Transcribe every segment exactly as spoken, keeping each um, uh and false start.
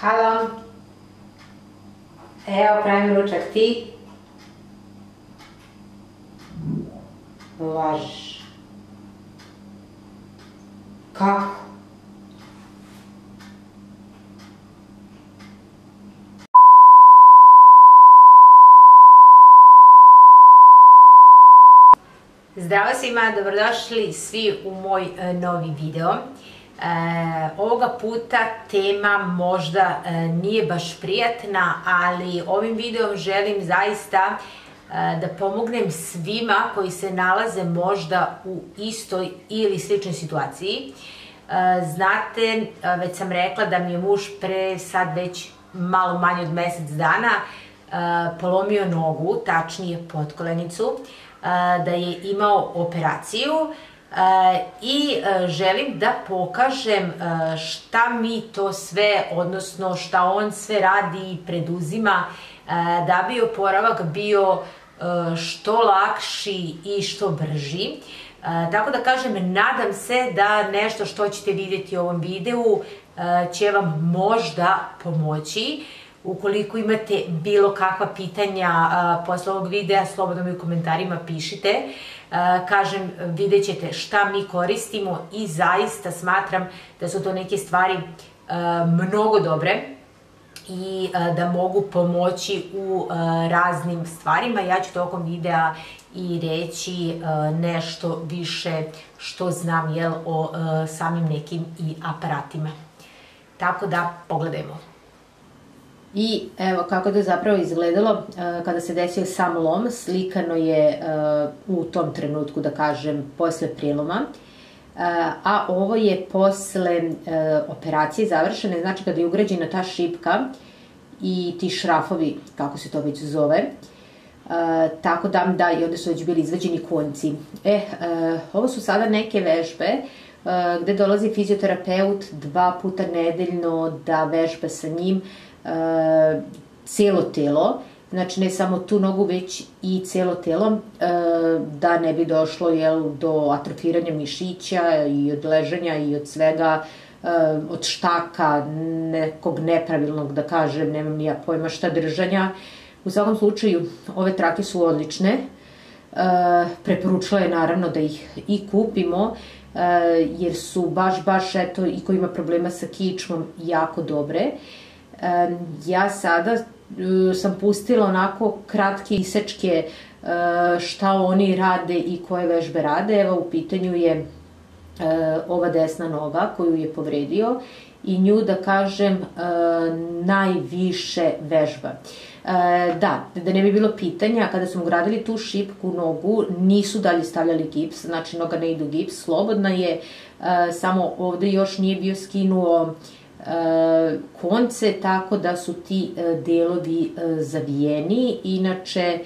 Halo. Evo, pravim ručak, ti? Lažeš. Kako? Zdravo svima, dobrodošli svi u moj novi video. E, ovoga puta tema možda e, nije baš prijatna, ali ovim videom želim zaista e, da pomognem svima koji se nalaze možda u istoj ili sličnoj situaciji. E, znate, već sam rekla da mi je muž pre sad već malo manje od mesec dana e, polomio nogu, tačnije potkolenicu, da je imao operaciju i želim da pokažem šta mi to sve, odnosno šta on sve radi i preduzima da bi oporavak bio što lakši i što brži. Tako da kažem, nadam se da nešto što ćete vidjeti u ovom videu će vam možda pomoći. Ukoliko imate bilo kakva pitanja posle ovog videa, slobodno mi u komentarima pišite. Kažem, vidjet ćete šta mi koristimo i zaista smatram da su to neke stvari mnogo dobre i da mogu pomoći u raznim stvarima. Ja ću tokom videa i reći nešto više što znam o samim nekim i aparatima. Tako da pogledajmo. I evo kako to zapravo izgledalo kada se desio sam lom. Slikano je u tom trenutku, da kažem, posle preloma. A ovo je posle operacije završene, znači kada je ugrađena ta šipka i ti šrafovi, kako se to već zove. Tako da, da, i ovde su već bili izvađeni konci. E, ovo su sada neke vežbe gde dolazi fizioterapeut dva puta nedeljno da vežba sa njim celo telo, znači ne samo tu nogu, već i celo telo, da ne bi došlo do atrofiranja mišića i od ležanja i od svega, od štaka, nekog nepravilnog, da kažem, nemam ni ja pojma šta, držanja. U svakom slučaju, ove trake su odlične. Preporučila je naravno da ih i kupimo, jer su baš, baš, eto, i ko ima problema sa kičmom, jako dobre. Ja sada sam pustila onako kratke isečke šta oni rade i koje vežbe rade. Evo, u pitanju je ova desna noga koju je povredio i nju, da kažem, najviše vežba. Da, da ne bi bilo pitanja, kada smo gradili tu šipku nogu, nisu dalje stavljali gips, znači noga ne ide u gips, slobodna je, samo ovde još nije bio skinuo konce, tako da su ti delovi zavijeni. Inače,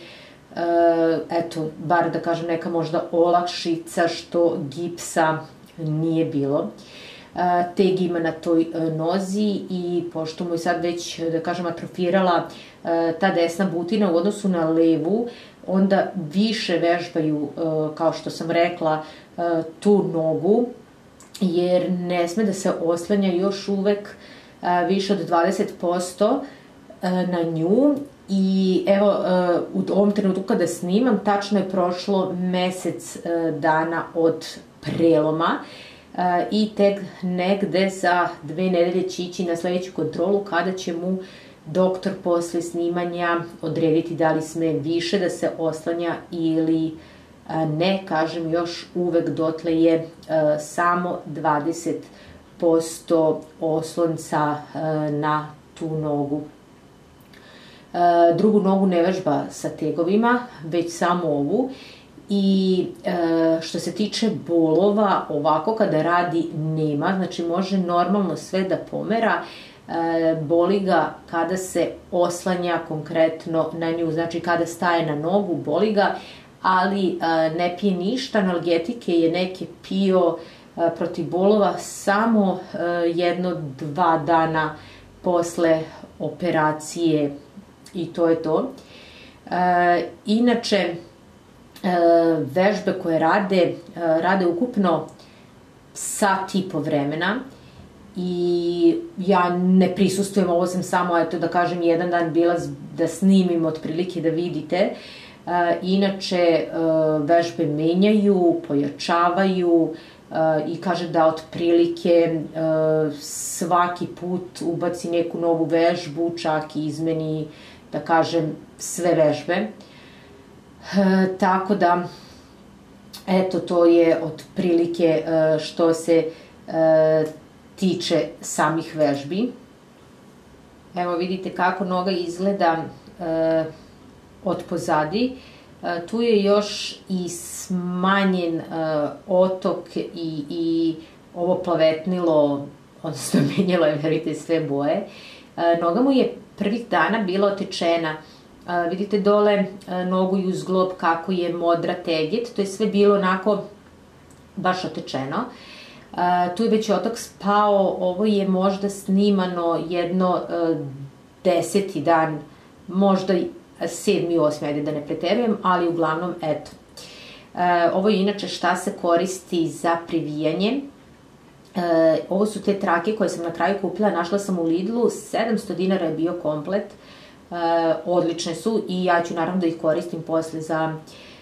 eto, bar da kažem neka možda olakšica što gipsa nije bilo. Teg ima na toj nozi i pošto mu je sad već, da kažem, atrofirala ta desna butina u odnosu na levu, onda više vežbaju, kao što sam rekla, tu nogu, jer ne sme da se oslanja još uvek više od dvadeset posto na nju. I evo, u ovom trenutku kada snimam, tačno je prošlo mesec dana od preloma i tek negde za dve nedelje će ići na sledeću kontrolu, kada će mu doktor posle snimanja odrediti da li sme više da se oslanja ili ne. Kažem, još uvek dotle je samo dvadeset posto oslonca na tu nogu. Drugu nogu ne vežba sa tegovima, već samo ovu. I što se tiče bolova, ovako kada radi nema, znači može normalno sve da pomera. Boli ga kada se oslanja konkretno na nju, znači kada staje na nogu, boli ga, ali ne pije ništa, analgetike je neke pio protiv bolova samo jedno, dva dana posle operacije i to je to. Inače, vežbe koje rade, rade ukupno sat i po vremena i ja ne prisustujem, ovo sam samo, eto da kažem, jedan dan bila da snimim otprilike da vidite. Inače, vežbe menjaju, pojačavaju i kaže da otprilike svaki put ubaci neku novu vežbu, čak i izmeni, da kažem, sve vežbe. Tako da, eto, to je otprilike što se tiče samih vežbi. Evo vidite kako noga izgleda od pozadi. Tu je još i smanjen otok i, i ovo plavetnilo, odnosno menjalo je, verujte, sve boje. Noga mu je prvih dana bila otečena. Vidite dole nogu i uz glob kako je modra teget, to je sve bilo onako baš otečeno. Tu je već otok spao, ovo je možda snimano jedno deseti dan, možda sedmi, osmi, ajde da ne preterujem, ali uglavnom, eto. Ovo je inače šta se koristi za privijanje. Ovo su te trake koje sam na kraju kupila, našla sam u Lidlu, sedamsto dinara je bio komplet. Odlične su i ja ću naravno da ih koristim posle za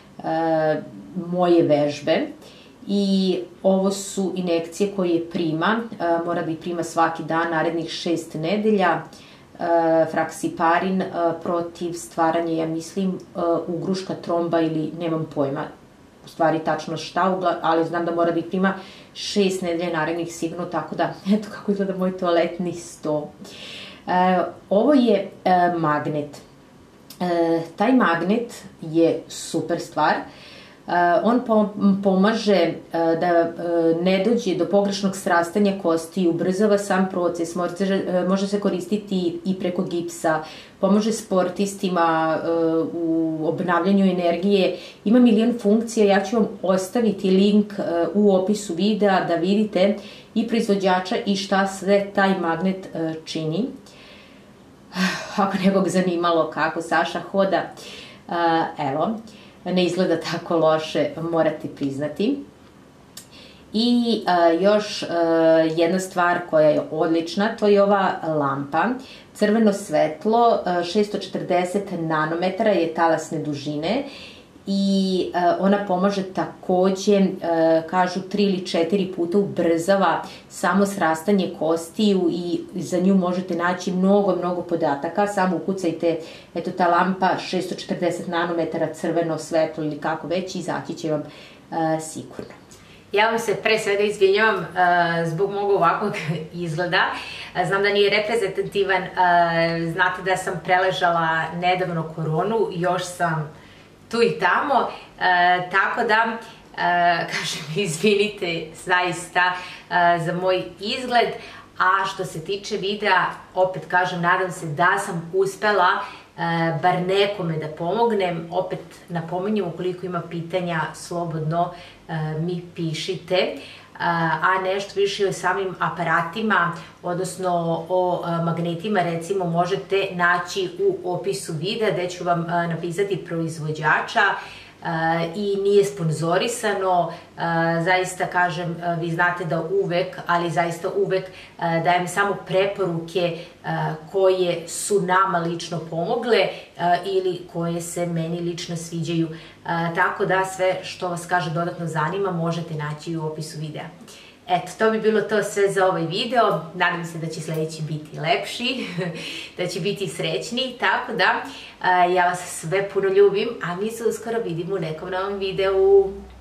moje vežbe. I ovo su injekcije koje prima, mora da ih prima svaki dan, narednih šest nedelja. Fraksiparin protiv stvaranja, ja mislim, ugruška, tromba ili nemam pojma u stvari tačno šta, ali znam da mora da ih prima šest nedelja narednih sigurno, tako da, eto kako izgleda moj toaletni sto. Ovo je magnet. Taj magnet je super stvar. On pomaže da ne dođe do pogrešnog srastanja kosti i ubrzava sam proces, može se koristiti i preko gipsa, pomaže sportistima u obnavljanju energije, ima milion funkcija, ja ću vam ostaviti link u opisu videa da vidite i proizvođača i šta sve taj magnet čini. Ako nekog zanimalo kako Saša hoda, evo, ne izgleda tako loše, morate priznati. I još jedna stvar koja je odlična, to je ova lampa. Crveno svetlo, šesto četrdeset nanometara je talasne dužine i ona pomaže takođe, kažu, tri ili četiri puta ubrzava samo srastanje kostiju i za nju možete naći mnogo, mnogo podataka. Samo ukucajte, eto, ta lampa šesto četrdeset nanometara crveno svetlo ili kako već i izaći će vam sigurno. Ja vam se pre svega izvinjavam zbog mog ovakvog izgleda. Znam da nije reprezentativan, znate da sam preležala nedavno koronu, još sam tu i tamo, tako da, kažem, izvinite zaista za moj izgled, a što se tiče videa, opet kažem, nadam se da sam uspela bar nekome da pomognem. Opet napominjem, ukoliko ima pitanja, slobodno mi pišite, a nešto više o samim aparatima, odnosno o magnetima, recimo, možete naći u opisu videa gde ću vam napisati proizvođača i nije sponzorisano. Zaista, kažem, vi znate da uvek, ali zaista uvek dajem samo preporuke koje su nama lično pomogle ili koje se meni lično sviđaju. Tako da sve što vas, kaže, dodatno zanima možete naći u opisu videa. Eto, to bi bilo to sve za ovaj video. Nadam se da će sledeći biti lepši, da će biti srećniji, tako da ja vas sve puno ljubim, a mi se uskoro vidimo u nekom novom videu.